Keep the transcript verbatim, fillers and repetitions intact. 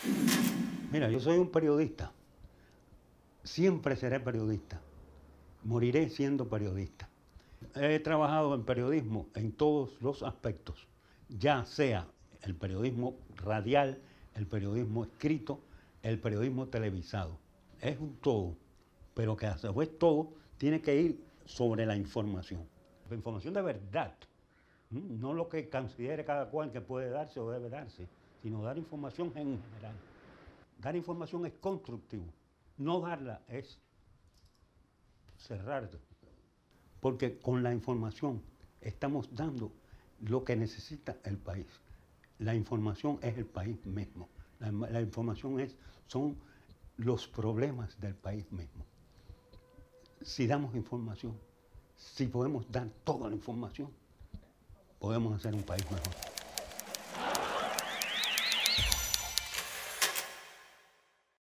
Mira, yo soy un periodista. Siempre seré periodista. Moriré siendo periodista. He trabajado en periodismo en todos los aspectos, ya sea el periodismo radial, el periodismo escrito, el periodismo televisado. Es un todo, pero que a su vez todo tiene que ir sobre la información. La información de verdad, no lo que considere cada cual que puede darse o debe darse, sino dar información en general. Dar información es constructivo, no darla es cerrar. Porque con la información estamos dando lo que necesita el país. La información es el país mismo. La, la información es, son los problemas del país mismo. Si damos información, si podemos dar toda la información, podemos hacer un país mejor.